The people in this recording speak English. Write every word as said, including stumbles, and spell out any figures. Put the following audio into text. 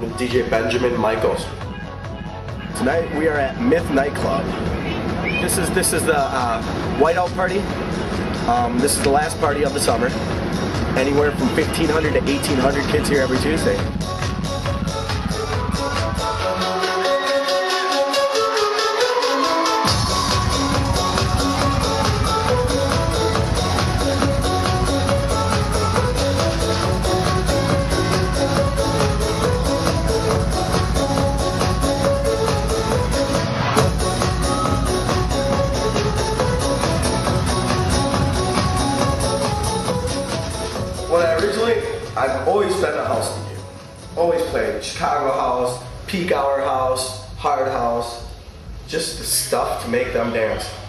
with D J Benjamin Michaels. Tonight we are at Myth Nightclub. This is this is the uh, Whiteout party. Um, this is the last party of the summer. Anywhere from fifteen hundred to eighteen hundred kids here every Tuesday. When I originally, I've always been a house D J. Always played Chicago house, peak hour house, hard house, just the stuff to make them dance.